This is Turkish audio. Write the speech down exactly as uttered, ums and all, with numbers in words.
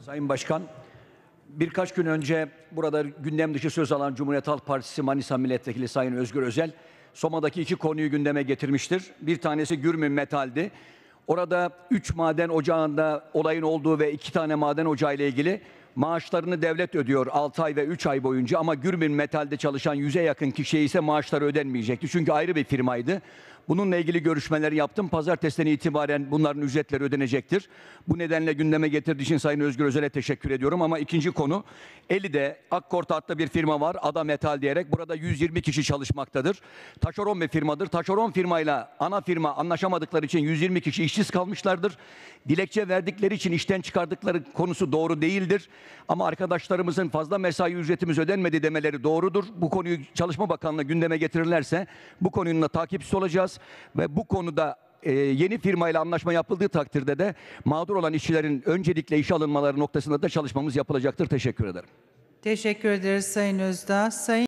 Sayın Başkan, birkaç gün önce burada gündem dışı söz alan Cumhuriyet Halk Partisi Manisa Milletvekili Sayın Özgür Özel, Soma'daki iki konuyu gündeme getirmiştir. Bir tanesi Gürmün Metal'di. Orada üç maden ocağında olayın olduğu ve iki tane maden ocağı ile ilgili maaşlarını devlet ödüyor altı ay ve üç ay boyunca, ama Gürmün Metal'de çalışan yüze yakın kişiye ise maaşları ödenmeyecekti. Çünkü ayrı bir firmaydı. Bununla ilgili görüşmeleri yaptım. Pazartesiden itibaren bunların ücretleri ödenecektir. Bu nedenle gündeme getirdiği için Sayın Özgür Özel'e teşekkür ediyorum. Ama ikinci konu, Eli'de Akkort adlı bir firma var, Ada Metal diyerek. Burada yüz yirmi kişi çalışmaktadır. Taşeron bir firmadır. Taşeron firmayla ana firma anlaşamadıkları için yüz yirmi kişi işsiz kalmışlardır. Dilekçe verdikleri için işten çıkardıkları konusu doğru değildir. Ama arkadaşlarımızın fazla mesai ücretimiz ödenmedi demeleri doğrudur. Bu konuyu Çalışma Bakanlığı gündeme getirirlerse bu konunun da takipçisi olacağız. Ve bu konuda e, yeni firmayla anlaşma yapıldığı takdirde de mağdur olan işçilerin öncelikle işe alınmaları noktasında da çalışmamız yapılacaktır. Teşekkür ederim. Teşekkür ederiz Sayın Özdağ. Sayın